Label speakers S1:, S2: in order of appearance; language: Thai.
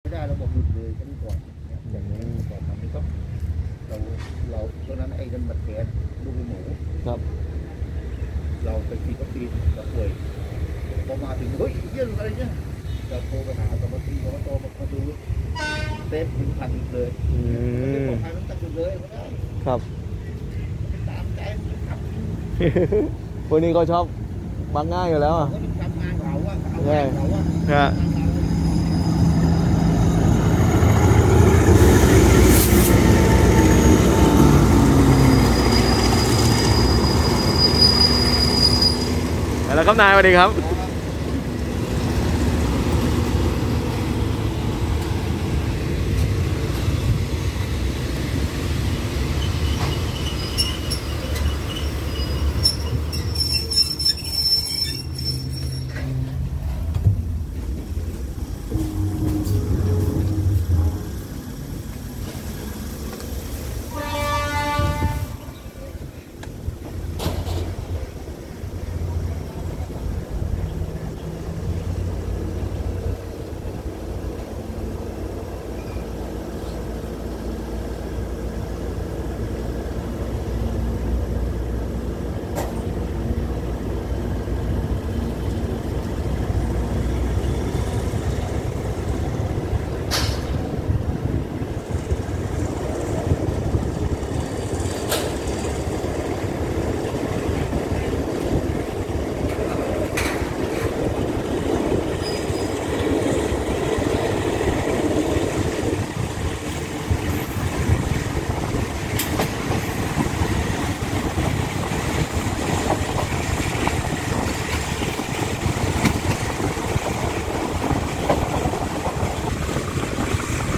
S1: ไม่ได้เราบอกหยุดเลยแค่นี้ก่อนเนี่ยอย่างนี้ก่อนทำนี่ก็เราตอนนั้นไอ้นั่นมันแก๊สลูกหมู
S2: ครับ
S1: เราไปฉีดวัคซีนเราป่วยพอมาถึงเฮ้ยเยี่ยมอะไรเนี่ยเราโทรไปหาสมัครสมัครมาดูเซฟถึงพันเลยไม่ได้บอกใครมันตัดหยุดเลยไม่ได้
S2: ครับ
S1: ตามใจท
S2: พวกนี้เขาชอบบังง่ายอยู่แล้วอ่ะ
S1: ทำงานเขาว่าเขาว่า
S2: แล้วครับนายสวัสดีครับ